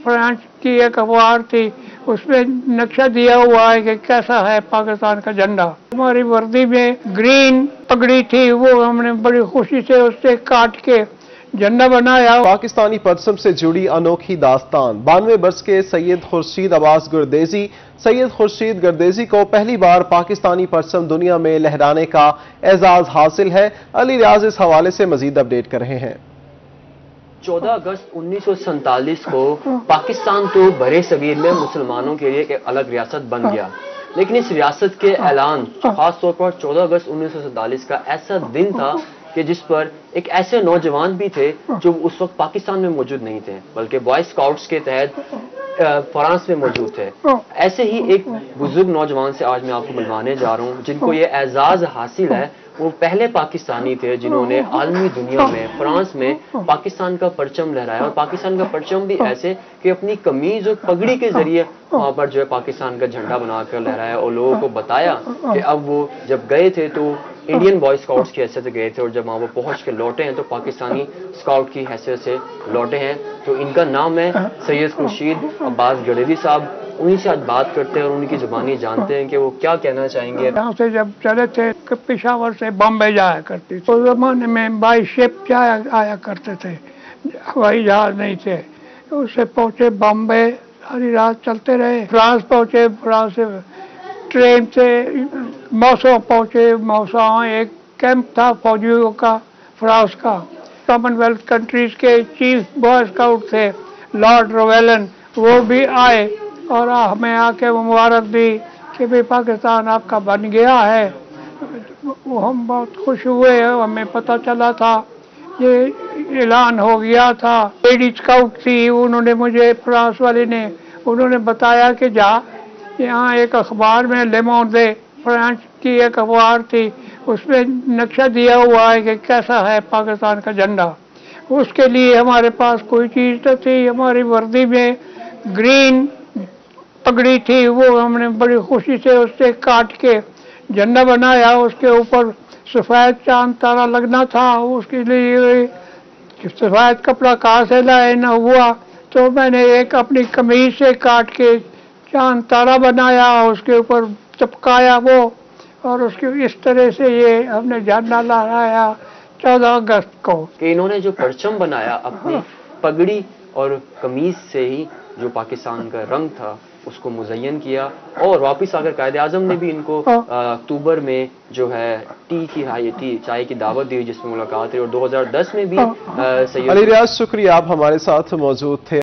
France की एक अखबार थी, उसमें नक्शा दिया हुआ है कि कैसा है पाकिस्तान का झंडा। हमारी वर्दी में ग्रीन पगड़ी थी, वो हमने बड़ी खुशी से उससे काट के झंडा बनाया। पाकिस्तानी परचम से जुड़ी अनोखी दास्तान। 92 वर्ष के सैयद खुर्शीद अब्बास गुरदेजी सैयद खुर्शीद गुरदेजी को पहली बार पाकिस्तानी परचम दुनिया में लहराने का एजाज हासिल है। अली रियाज इस हवाले से मजीद अपडेट कर रहे हैं। 14 अगस्त 1947 को पाकिस्तान तो बरे सगीर में मुसलमानों के लिए एक अलग रियासत बन गया, लेकिन इस रियासत के ऐलान खास तौर पर 14 अगस्त 1947 का ऐसा दिन था कि जिस पर एक ऐसे नौजवान भी थे जो उस वक्त पाकिस्तान में मौजूद नहीं थे, बल्कि बॉय स्काउट्स के तहत फ्रांस में मौजूद थे। ऐसे ही एक बुजुर्ग नौजवान से आज मैं आपको मिलवाने जा रहा हूँ, जिनको ये एजाज हासिल है। वो पहले पाकिस्तानी थे जिन्होंने आलमी दुनिया में फ्रांस में पाकिस्तान का परचम लहराया, और पाकिस्तान का परचम भी ऐसे कि अपनी कमीज और पगड़ी के जरिए वहां पर जो है पाकिस्तान का झंडा बनाकर लहराया, और लोगों को बताया कि अब वो जब गए थे तो इंडियन बॉय स्काउट्स की हैसियत से गए थे, और जब वहां वो पहुंच के लौटे हैं तो पाकिस्तानी स्काउट की हैसियत से लौटे हैं। तो इनका नाम है सैयद खुर्शीद अब्बास गुरदेजी साहब। उन्हीं से आज बात करते हैं और उनकी जुबानी जानते हैं कि वो क्या कहना चाहेंगे। यहाँ से जब चले थे पेशावर से बॉम्बे जाया करती, उस जमाने में बाई शिप आया करते थे, हवाई जहाज नहीं थे। उससे पहुंचे बॉम्बे, सारी रात चलते रहे। फ्रांस पहुंचे, फ्रांस से ट्रेन से मौसो पहुंचे। मौसो एक कैंप था फौजियों का, फ्रांस का। कॉमनवेल्थ कंट्रीज के चीफ बॉय स्काउट थे लॉर्ड रोवेलन, वो भी आए और हमें आके मुबारक दी कि भाई पाकिस्तान आपका बन गया है। वो हम बहुत खुश हुए। हमें पता चला था, ये ऐलान हो गया था। लेडी स्काउट थी, उन्होंने मुझे, फ्रांस वाले ने, उन्होंने बताया कि जा यहाँ एक अखबार में ले मोंडे, फ्रांस की एक अखबार थी, उसमें नक्शा दिया हुआ है कि कैसा है पाकिस्तान का झंडा। उसके लिए हमारे पास कोई चीज़ तो थी, हमारी वर्दी में ग्रीन पगड़ी थी, वो हमने बड़ी खुशी से उससे काट के झंडा बनाया। उसके ऊपर सफ़ेद चांद तारा लगना था, उसके लिए सफ़ेद कपड़ा कहाँ से लाए न हुआ, तो मैंने एक अपनी कमीज से काट के चांद तारा बनाया, उसके ऊपर चिपकाया वो, और उसके इस तरह से ये हमने झंडा लहराया 14 अगस्त को। कि इन्होंने जो परचम बनाया अपनी पगड़ी और कमीज से ही, जो पाकिस्तान का रंग था, उसको मुज़य्यन किया, और वापस आकर कायदे आज़म ने भी इनको अक्टूबर में जो है चाय की दावत दी, जिसमें मुलाकात हुई, और 2010 में भी अली रियाज शुक्रिया, आप हमारे साथ मौजूद थे।